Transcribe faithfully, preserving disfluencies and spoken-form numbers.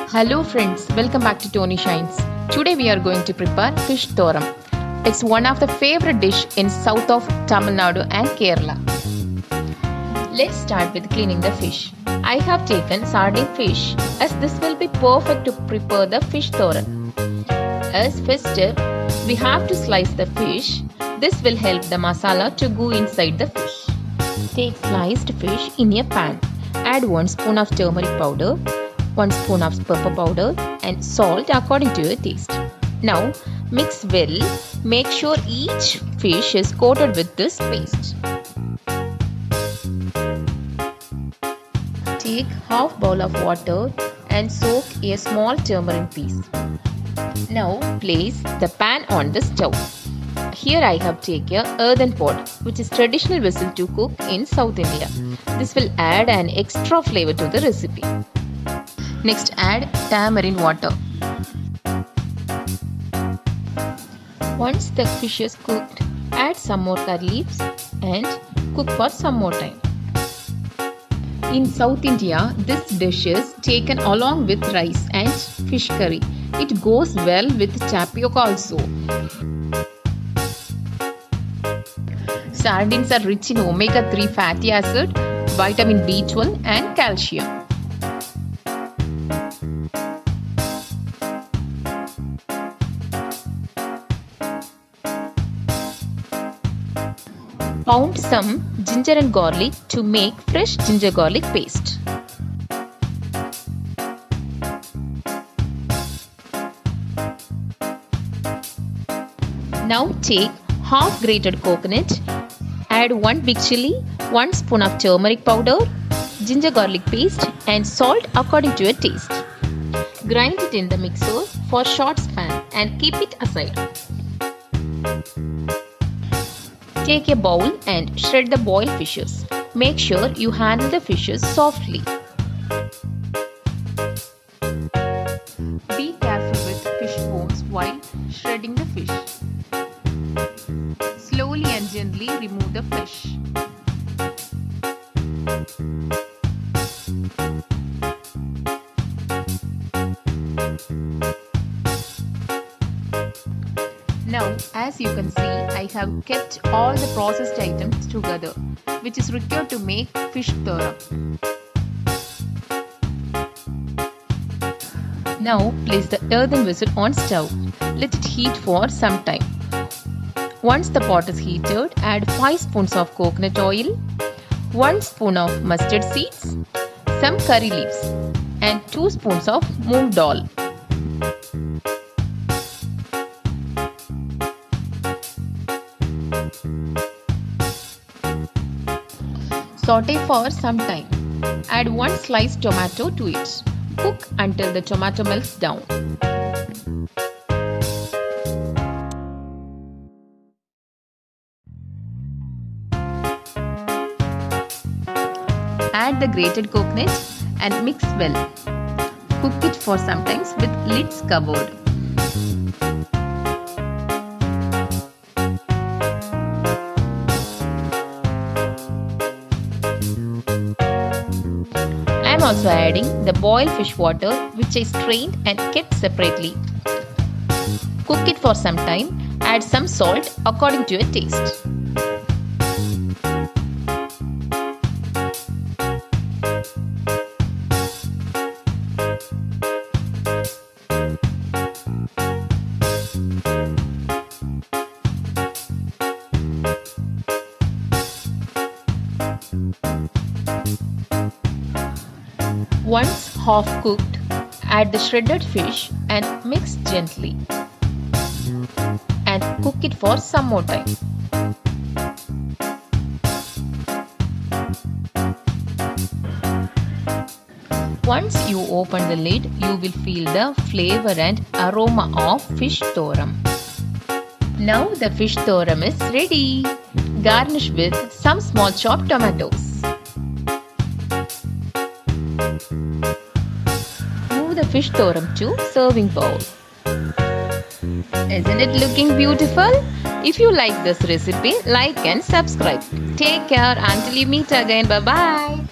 Hello friends, welcome back to Tony Shines. Today we are going to prepare fish thoram. It's one of the favorite dish in south of Tamil Nadu and Kerala. Let's start with cleaning the fish. I have taken sardine fish as this will be perfect to prepare the fish thoram. As first step, we have to slice the fish. This will help the masala to go inside the fish. Take sliced fish in a pan. Add one spoon of turmeric powder, one spoon of pepper powder and salt according to your taste. Now mix well. Make sure each fish is coated with this paste. Take half bowl of water and soak a small turmeric piece. Now place the pan on the stove. Here I have taken an earthen pot, which is traditional vessel to cook in South India. This will add an extra flavor to the recipe. Next add tamarind water. Once the fish is cooked, add some more curry leaves and cook for some more time. In South India, this dish is taken along with rice and fish curry. It goes well with tapioca also. Sardines are rich in omega three fatty acid, vitamin B twelve and calcium. Pound some ginger and garlic to make fresh ginger garlic paste. Now take half grated coconut, add one big chilli, one spoon of turmeric powder, ginger garlic paste and salt according to your taste. Grind it in the mixer for short span and keep it aside. Take a bowl and shred the boiled fishes. Make sure you handle the fishes softly. Be careful with fish bones while shredding the fish. Slowly and gently remove the flesh. Now, as you can see, I have kept all the processed items together, which is required to make fish thoram. Now, place the earthen vessel on stove. Let it heat for some time. Once the pot is heated, add five spoons of coconut oil, one spoon of mustard seeds, some curry leaves, and two spoons of moong dal. Saute for some time. Add one sliced tomato to it. Cook until the tomato melts down. Add the grated coconut and mix well. Cook it for some time with lids covered. I am also adding the boiled fish water which I strained and kept separately. Cook it for some time. Add some salt according to your taste. Once half cooked, add the shredded fish and mix gently. And cook it for some more time. Once you open the lid, you will feel the flavor and aroma of fish thoram. Now the fish thoram is ready. Garnish with some small chopped tomatoes. Move the fish thoram to serving bowl. Isn't it looking beautiful? If you like this recipe, like and subscribe. Take care until you meet again. Bye bye.